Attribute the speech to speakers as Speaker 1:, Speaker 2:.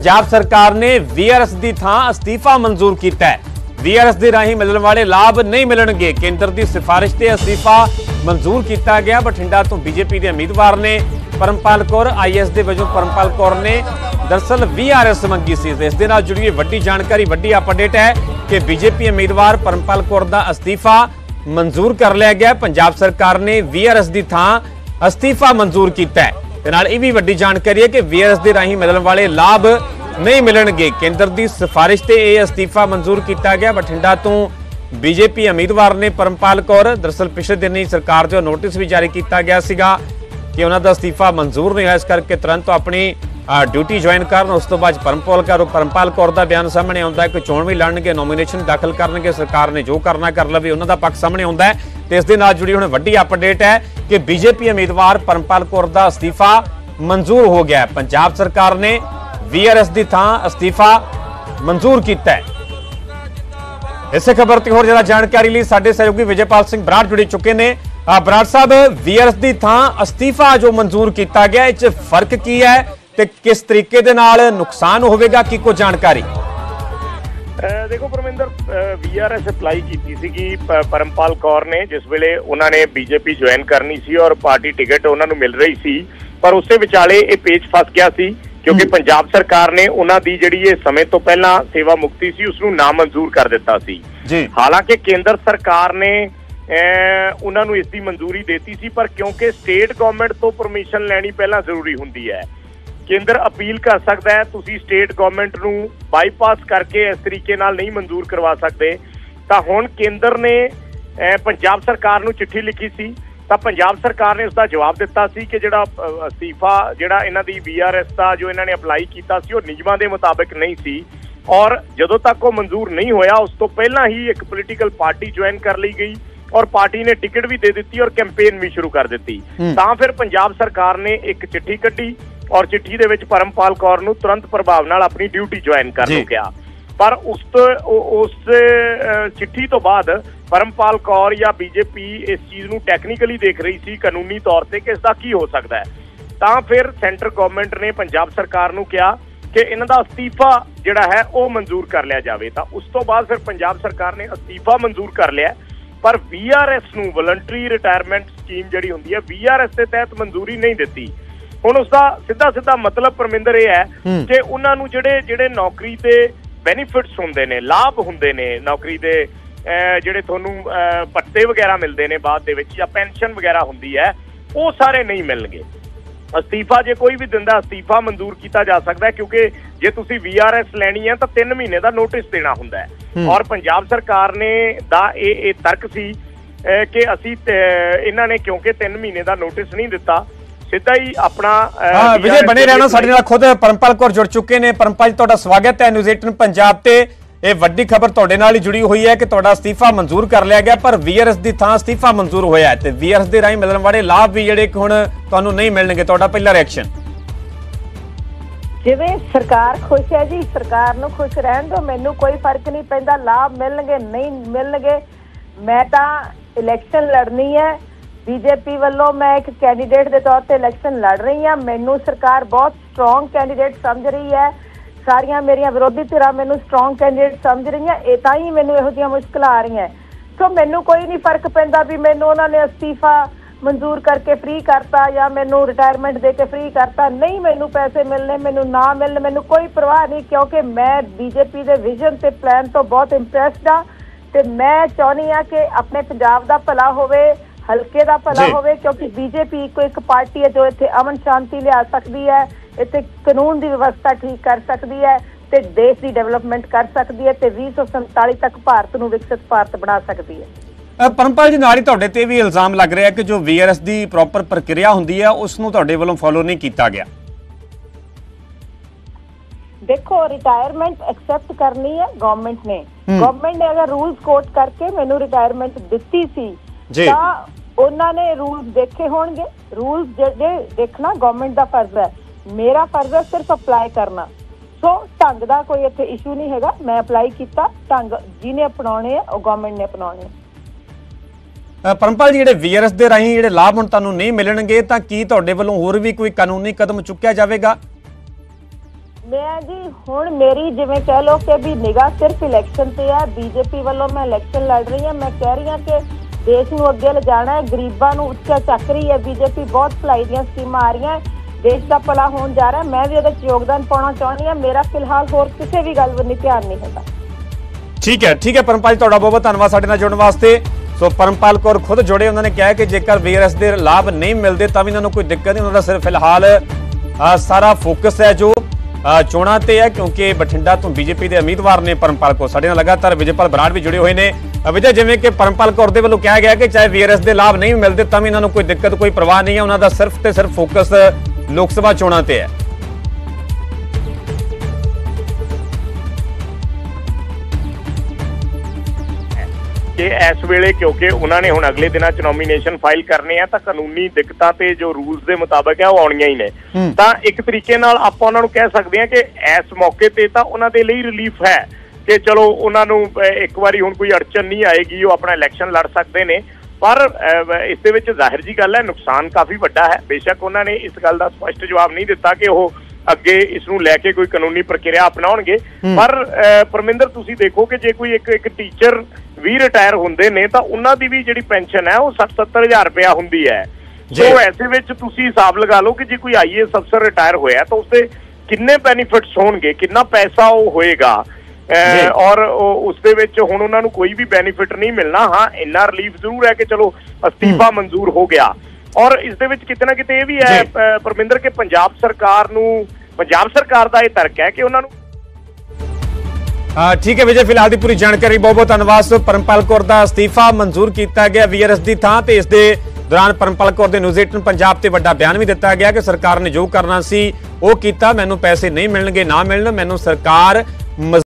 Speaker 1: पंजाब सरकार ने VRS की थां अस्तीफा मंजूर किया है। VRS के राही मिलने वाले लाभ नहीं मिलणगे। केंद्र की सिफारिश से अस्तीफा मंजूर किया गया। बठिंडा तो बीजेपी के उम्मीदवार ने परमपाल कौर IAS के वजों परमपाल कौर ने दरअसल VRS मंगी सी। इस दे नाल जुड़ी वड्डी जानकारी, वड्डी अपडेट है कि बीजेपी उम्मीदवार परमपाल कौर का अस्तीफा मंजूर कर लिया गया। पंजाब सरकार ने VRS की थां अस्तीफा मंजूर किया है। यह भी वड्डी जानकारी है कि VRS के राही मिलने वाले लाभ नहीं मिलणगे। केंद्र की सिफारिश से यह अस्तीफा मंजूर किया गया। बठिंडा तो बीजेपी उम्मीदवार ने परमपाल कौर दरअसल पिछले दिन ही सरकार जो नोटिस भी जारी किया गया सीगा कि उन्हों का अस्तीफा मंजूर नहीं है, इस करके तुरंत अपनी ड्यूटी ज्वाइन करन। उस तो बाद परमपाल कौर का बयान सामने आता है कि चोण भी लड़नगे, नॉमिनेशन दाखिल करनगे, सरकार ने जो करना कर लवे, उन्हों का पक्ष सामने आता है। तो इस दे नाल जुड़ी हुण वड्डी अपडेट है कि बीजेपी उम्मीदवार परमपाल कौर का अस्तीफा मंजूर हो गया है। पंजाब सरकार ने VRS की थां अस्तीफा मंजूर किया है। इस खबर की होर ज़्यादा जानकारी लिए साडे सहयोगी विजयपाल सिंह बराड़ जुड़ चुके हैं। बराड़ साहब, VRS की थां अस्तीफा जो मंजूर किया गया, इस फर्क की है ते किस तरीके दे नाल नुकसान होवेगा, की कोई जानकारी?
Speaker 2: देखो परमिंदर, VRS अप्लाई की सी परमपाल कौर ने जिस वेले उन्होंने बीजेपी ज्वाइन करनी सी और पार्टी टिकट उन्होंने मिल रही सी, पर उस विचाले ये पेच फस गया सी क्योंकि पंजाब सरकार ने उन्हों की जिहड़ी समय तो पहला सेवा मुक्ति सी उसनूं नामंजूर कर दिता सी। हालांकि केंद्र सरकार ने उन्होंने इसकी मंजूरी देती सी, पर क्योंकि स्टेट गवर्नमेंट तो परमिशन लैनी पहला जरूरी हुंदी है, केंद्र अपील कर सकता है, तुसी स्टेट गवर्नमेंट नूं बाईपास करके इस तरीके नाल नहीं मंजूर करवा सकते। तो हुण केंद्र ने पंजाब सरकार नूं चिट्ठी लिखी सी, तो पंजाब सरकार ने उसका जवाब दिता सी कि जिहड़ा अस्तीफा जिहड़ा इन्हां दी VRS का जो इन्होंने अप्लाई किया सी, वो नियमां दे मुताबिक नहीं सी और जदों तक वो मंजूर नहीं होया उस तो पहला ही एक पोलीटिकल पार्टी ज्वाइन कर ली गई और पार्टी ने टिकट भी दे दी और कैंपेन भी शुरू कर दी। तां फिर पंजाब सरकार ने एक चिट्ठी कड्ढी और चिट्ठी दे विच परमपाल कौर नूं तुरंत प्रभाव नाल अपनी ड्यूटी ज्वाइन कर लू गया। पर उस चिट्ठी तो बाद परमपाल कौर या बीजेपी इस चीज़ नूं टैक्नीकली देख रही सी कानूनी तौर पर कि इसका की हो सकता है। तां फिर सेंटर गवर्नमेंट ने पंजाब सरकार नूं कहा कि इन्हां दा अस्तीफा जिहड़ा है वो मंजूर कर लिया जाए। तो उस तो बाद फिर पंजाब सरकार ने अस्तीफा मंजूर कर लिया, पर VRS नूं वॉलंटरी रिटायरमेंट स्कीम जिहड़ी हुंदी है VRS के तहत मंजूरी नहीं दित्ती। हुण उसका सीधा सीधा मतलब परमिंदर ये है कि उन्हां नूं जिहड़े नौकरी के बेनीफिट्स हुंदे ने, लाभ हुंदे ने, नौकरी के जिहड़े तुहानूं पट्टे वगैरह मिलते हैं बाद दे विच या पेंशन वगैरह हुंदी है, वो सारे नहीं मिलणगे। अस्तीफा जे कोई भी दिंदा अस्तीफा मंजूर किया जा सकता है, क्योंकि जे तुसी VRS लैनी है तो 3 महीने का नोटिस देना हुंदा है। और पंजाब सरकार ने दा ये तर्क सी कि असी इन्हां ने क्योंकि 3 महीने का नोटिस नहीं दिता, सीधा ही अपना
Speaker 1: विजय बने रहना। साडे नाल खुद परमपाल कौर जुड़ चुके हैं। परमपाल जी, तुहाडा स्वागत है न्यूज़ 18 पंजाब ते। ये वड्डी खबर तुहाडे नाल ही जुड़ी हुई है कि तुहाडा अस्तीफा मंजूर कर लिया गया, पर VRS की थां अस्तीफा मंजूर होया है ते VRS के राही मिलने वाले लाभ भी जिहड़े हुण तुहानूं नहीं मिलणगे। तुहाडा पहला रिएक्शन?
Speaker 3: जिवें सरकार खुश है जी, सरकार नूं खुश रहण दो, मैनूं कोई फर्क नहीं पैंदा, लाभ मिलणगे नहीं मिलणगे। मैं तां इलैक्शन लड़नी है, बीजेपी वालों मैं एक कैंडीडेट के तौर पर इलैक्शन लड़ रही हाँ। मैनू सरकार बहुत स्ट्रोंग कैंडीडेट समझ रही है, सारिया मेरिया विरोधी धिरां मैनू स्ट्रोंग कैंडीडेट समझ रही हैं, तां मैनू इहो जिहियां मुश्किल आ रही हैं। सो मैनू कोई नहीं फर्क पैंदा भी मैनू उन्होंने अस्तीफा मंजूर करके फ्री करता या मैनू रिटायरमेंट दे के फ्री करता, नहीं मैनू पैसे मिलने मैनू ना मिलने मैनू कोई परवाह नहीं, क्योंकि मैं बीजेपी के विजन से प्लान तो बहुत इंप्रैसड हाँ। तो मैं चाहनी हाँ कि अपने पंजाब का भला होवे, हल्के का भला होवे, क्योंकि बीजेपी को एक पार्टी है जो इत्थे अमन शांति लिया सकती है, इत्थे कानून की व्यवस्था ठीक कर सकती है, ते देश की डेवलपमेंट कर सकती है, ते 2047 तक भारत नूं विकसित भारत बना सकती है।
Speaker 1: परमपाल जी, नाल ही तुहाडे ते भी इल्जाम लग रहा है कि जो VRS की प्रॉपर प्रक्रिया हुंदी है उसनूं तुहाडे वल्लों फॉलो नहीं किया गया। देखो,
Speaker 3: रिटायरमेंट एक्सेप्ट करनी है गवर्नमेंट ने अगर रूल्स कोट करके मैनू रिटायरमेंट दिती सी तो उन्होंने रूल्स देखे होंगे। रूल्स जे देखना गवर्नमेंट का फर्ज है, मेरा फर्ज है सिर्फ अप्लाई करना। सो ढंग का कोई इत्थे इशू नहीं हैगा, मैं अप्लाई किया, ढंग जिन्हें अपनाने है वो गवर्नमेंट ने अपनाने।
Speaker 1: परमपाल जी, जिहड़े VRS दे राही जिहड़े लाभ हुण तुहानूं नहीं मिलणगे, तां की तुहाडे वल्लों होर भी कोई कानूनी कदम चुक्या जावेगा?
Speaker 3: ਮੈਂ ਜੀ ਹੁਣ ਮੇਰੀ ਜਿਵੇਂ ਕਹਿ ਲੋ ਕਿ ਵੀ ਨਿਗਾਹ ਸਿਰਫ ਇਲੈਕਸ਼ਨ ਤੇ ਹੈ। ਬੀਜੇਪੀ ਵੱਲੋਂ ਮੈਂ ਇਲੈਕਸ਼ਨ ਲੜ ਰਹੀ ਹਾਂ। ਮੈਂ ਕਹਿ ਰਹੀ ਹਾਂ ਕਿ ਦੇਸ਼ ਨੂੰ ਅੱਗੇ ਲਿਜਾਣਾ ਹੈ, ਗਰੀਬਾਂ ਨੂੰ ਉੱਚਾ ਚੱਕ ਰਹੀ ਹੈ ਬੀਜੇਪੀ। ਬਹੁਤ ਭਲਾਈ ਦੀਆਂ ਸਕੀਮਾਂ ਆ ਰਹੀਆਂ, ਦੇਸ਼ ਦਾ ਭਲਾ ਹੋਣ ਜਾ ਰਿਹਾ। ਮੈਂ ਵੀ ਉਹਦੇ 'ਚ ਯੋਗਦਾਨ ਪਾਉਣਾ ਚਾਹੁੰਦੀ ਹਾਂ। ਮੇਰਾ ਫਿਲਹਾਲ ਹੋਰ ਕਿਸੇ ਵੀ ਗੱਲ ਵੱਲ ਧਿਆਨ ਨਹੀਂ ਹੈਗਾ।
Speaker 1: ਠੀਕ ਹੈ ਪਰਮਪਾਲ ਜੀ, ਤੁਹਾਡਾ ਬਹੁਤ ਬਹੁਤ ਧੰਨਵਾਦ ਸਾਡੇ ਨਾਲ ਜੁੜਨ ਵਾਸਤੇ। ਸੋ ਪਰਮਪਾਲ ਕੌਰ ਖੁਦ ਜੁੜੇ, ਉਹਨਾਂ ਨੇ ਕਿਹਾ ਕਿ ਜੇਕਰ ਵੀਆਰਐਸ ਦੇ ਲਾਭ ਨਹੀਂ ਮਿਲਦੇ ਤਾਂ ਵੀ ਇਹਨਾਂ ਨੂੰ ਕੋਈ ਦਿੱਕਤ ਨਹੀਂ। ਉਹਨਾਂ ਦਾ ਸਿਰਫ ਫਿਲਹਾਲ ਸਾਰਾ ਫੋਕਸ ਹੈ ਜੋ ਚੋਣਾਂ ਤੇ ਹੈ, ਕਿਉਂਕਿ ਬਠਿੰਡਾ ਤੋਂ ਬੀਜੇਪੀ ਦੇ ਉਮੀਦਵਾਰ ਨੇ ਪਰਮਪਾਲ ਕੌਰ। ਸਾਡੇ ਨਾਲ ਲਗਾਤਾਰ ਵਿਜੇਪਾਲ ਬਰਾੜ ਵੀ ਜੁੜੇ ਹੋਏ ਨੇ। ਵਿਜੇ, ਜਿਵੇਂ ਕਿ ਪਰਮਪਾਲ ਕੌਰ ਦੇ ਵੱਲੋਂ ਕਿਹਾ ਗਿਆ ਕਿ ਚਾਹੇ ਵੀਆਰਐਸ ਦੇ ਲਾਭ ਨਹੀਂ ਮਿਲਦੇ ਤਾਂ ਵੀ ਇਹਨਾਂ ਨੂੰ ਕੋਈ ਦਿੱਕਤ ਕੋਈ ਪਰਵਾਹ ਨਹੀਂ ਹੈ। ਉਹਨਾਂ ਦਾ ਸਿਰਫ ਤੇ ਸਿਰਫ ਫੋਕਸ ਲੋਕ ਸਭਾ ਚੋਣਾਂ ਤੇ ਹੈ।
Speaker 2: ਕਿ ਇਸ ਵੇਲੇ ਕਿਉਂਕਿ ਉਹਨਾਂ ਨੇ ਹੁਣ ਅਗਲੇ ਦਿਨਾਂ 'ਚ ਨੋਮੀਨੇਸ਼ਨ ਫਾਈਲ ਕਰਨੇ ਆ ਤਾਂ ਕਾਨੂੰਨੀ ਦਿੱਕਤਾਂ ਤੇ ਜੋ ਰੂਲਸ ਦੇ ਮੁਤਾਬਕ ਹੈ ਉਹ ਆਉਣੀਆਂ ਹੀ ਨੇ। ਤਾਂ ਇੱਕ ਤਰੀਕੇ ਨਾਲ ਆਪਾਂ ਉਹਨਾਂ ਨੂੰ ਕਹਿ ਸਕਦੇ ਹਾਂ ਕਿ ਇਸ ਮੌਕੇ ਤੇ ਤਾਂ ਉਹਨਾਂ ਦੇ ਲਈ ਰਿਲੀਫ ਹੈ ਕਿ ਚਲੋ ਉਹਨਾਂ ਨੂੰ ਇੱਕ ਵਾਰੀ ਹੁਣ ਕੋਈ ਅੜਚਨ ਨਹੀਂ ਆਏਗੀ, ਉਹ ਆਪਣਾ ਇਲੈਕਸ਼ਨ ਲੜ ਸਕਦੇ ਨੇ। ਪਰ ਇਸ ਦੇ ਵਿੱਚ ਜ਼ਾਹਿਰ ਜੀ ਗੱਲ ਹੈ, ਨੁਕਸਾਨ ਕਾਫੀ ਵੱਡਾ ਹੈ। ਬੇਸ਼ੱਕ ਉਹਨਾਂ ਨੇ ਇਸ ਗੱਲ ਦਾ ਸਪਸ਼ਟ ਜਵਾਬ ਨਹੀਂ ਦਿੱਤਾ ਕਿ ਉਹ ਅੱਗੇ ਇਸ ਨੂੰ ਲੈ ਕੇ ਕੋਈ ਕਾਨੂੰਨੀ ਪ੍ਰਕਿਰਿਆ ਅਪਣਾਉਣਗੇ। ਪਰ ਪਰਮਿੰਦਰ, ਤੁਸੀਂ ਦੇਖੋ ਕਿ ਜੇ ਕੋਈ ਇੱਕ ਟੀਚਰ ਵੀ ਰਿਟਾਇਰ ਹੁੰਦੇ ਨੇ ਤਾਂ ਉਹਨਾਂ ਦੀ ਵੀ ਜਿਹੜੀ ਪੈਨਸ਼ਨ ਹੈ ਉਹ 60-70 ਹਜ਼ਾਰ ਰੁਪਇਆ ਹੁੰਦੀ ਹੈ। ਸੋ ਐਸੇ ਵਿੱਚ ਤੁਸੀਂ ਹਿਸਾਬ ਲਗਾ ਲਓ ਕਿ ਜੇ ਕੋਈ ਆਈਏਐਸ ਅਫਸਰ ਰਿਟਾਇਰ ਹੋਇਆ ਤਾਂ ਉਸਦੇ ਕਿੰਨੇ ਬੈਨੀਫਿਟਸ ਹੋਣਗੇ, ਕਿੰਨਾ ਪੈਸਾ ਉਹ ਹੋਏਗਾ। ਔਰ ਉਸ ਦੇ ਵਿੱਚ ਹੁਣ ਉਹਨਾਂ ਨੂੰ ਕੋਈ ਵੀ ਬੈਨੀਫਿਟ ਨਹੀਂ ਮਿਲਣਾ। ਹਾਂ, ਇੰਨਾ ਰਿਲੀਫ ਜ਼ਰੂਰ ਹੈ ਕਿ ਚਲੋ ਅਸਤੀਫਾ ਮਨਜ਼ੂਰ ਹੋ ਗਿਆ। ਔਰ ਇਸ ਦੇ ਵਿੱਚ ਕਿਤੇ ਨਾ ਕਿਤੇ ਇਹ ਵੀ ਹੈ ਪਰਮਿੰਦਰ ਕਿ ਪੰਜਾਬ ਸਰਕਾਰ ਦਾ ਇਹ ਤਰਕ ਹੈ ਕਿ ਉਹਨਾਂ ਨੂੰ।
Speaker 1: ਠੀਕ ਹੈ ਵਿਜੇ, ਫਿਲਹਾਲ ਦੀ ਪੂਰੀ ਜਾਣਕਾਰੀ ਬਹੁਤ ਬਹੁਤ ਧੰਨਵਾਦ। ਸੋ ਪਰਮਪਾਲ ਕੌਰ ਦਾ ਅਸਤੀਫਾ ਮਨਜ਼ੂਰ ਕੀਤਾ ਗਿਆ ਵੀਆਰਐਸ ਦੀ ਥਾਂ ਤੇ। ਇਸ ਦੇ ਦੌਰਾਨ ਪਰਮਪਾਲ ਕੌਰ ਦੇ ਨਿਊਜ਼ 18 ਪੰਜਾਬ ਤੇ ਵੱਡਾ ਬਿਆਨ ਵੀ ਦਿੱਤਾ ਗਿਆ ਕਿ ਸਰਕਾਰ ਨੇ ਜੋ ਕਰਨਾ ਸੀ ਉਹ ਕੀਤਾ। ਮੈਨੂੰ ਪੈਸੇ ਨਹੀਂ ਮਿਲਣਗੇ ਨਾ ਮਿਲਣ, ਮੈਨੂੰ ਸਰਕਾਰ